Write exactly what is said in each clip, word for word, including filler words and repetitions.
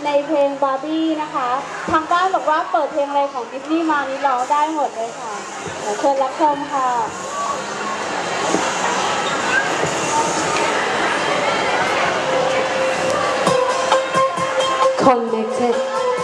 ในเพลงบาร์บี้นะคะทางบ้านบอกว่าเปิดเพลงอะไรของดิสนีย์มานี่ร้องได้หมดเลยค่ะเดี๋ยวเชิญรับชมค่ะ Connected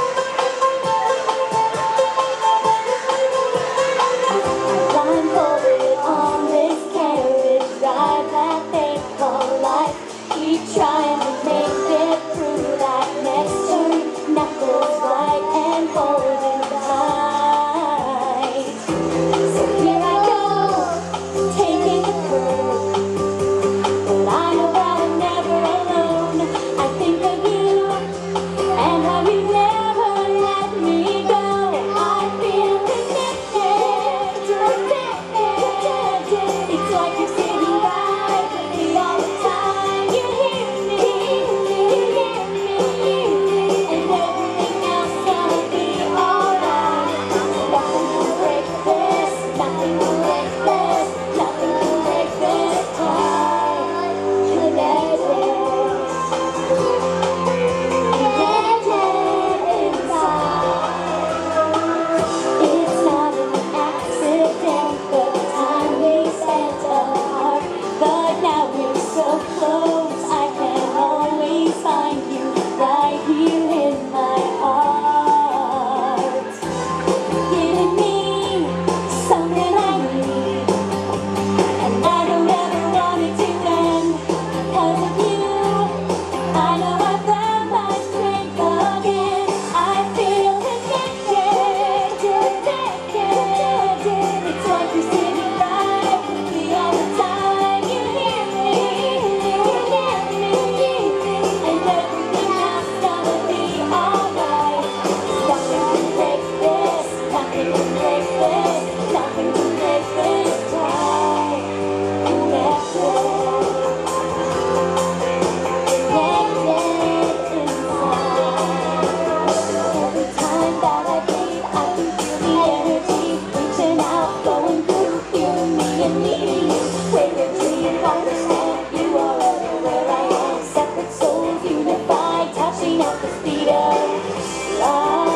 Blindfolded on this carriage ride that they call life. Keep trying to make it through that next turn. Knuckles right and holding tight. So here I go, taking the curve. But I know that I'm never alone. I think of you and how you never let me go. I feel connected, connected. It's like you're sitting right with me all the time. You hear me, you hear me, and everything else gonna be alright. Nothing can break this, nothing can break this, nothing can break this time. Connected. It's not an accident, the time we spent apart. But now we're so close, I can always find you right here in my heart. Giving me something I need, and I don't ever want it to end. Because of you, I know I found my strength again. I feel connected, connected. It's like you're sitting right with me all the time. You hear me, you hear me, and everything else gonna be alright. Nothing can break this, nothing can break this, nothing can break this time. Connected. Every time that I breathe, I can feel the energy reaching out, flowing through you, me and me. When you're dreaming, understand you are everywhere I am. Separate souls unified, touching at the speed of light.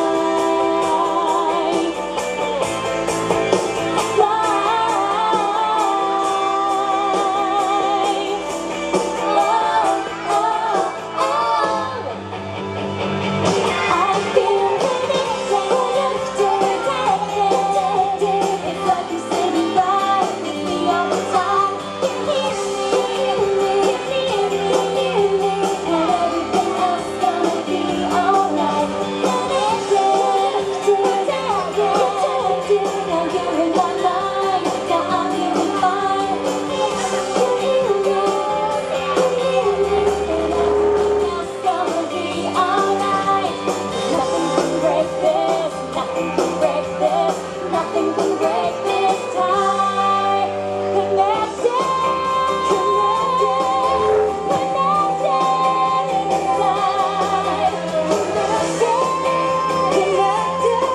I feel connected, connected. It's like you're sitting right with me all the time. You hear me, you hear me, and everything else gonna be alright. Connected, connected. Now you're in my mind, now I'm here in mine. You hear me, you hear me, and everything else gonna be alright. Nothing can break this, nothing can break this, nothing can break this tie. Connected, connected, connected inside. Connected, connected,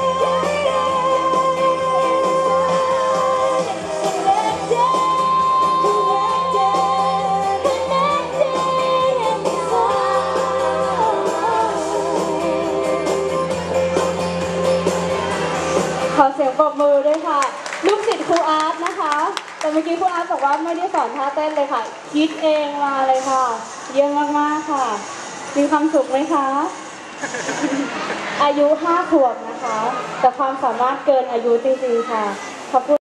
connected, connected inside. ขอเสียงปรบมือด้วยค่ะลูกศิษย์ครูอาร์ตนะคะแต่เมื่อกี้ครูอาร์ตบอกว่าไม่ได้สอนท่าเต้นเลยค่ะคิดเองมาเลยค่ะเยี่ยมมากๆค่ะมีความสุขไหมคะ อายุห้าขวบนะคะแต่ความสามารถเกินอายุจริงๆค่ะขอบคุณ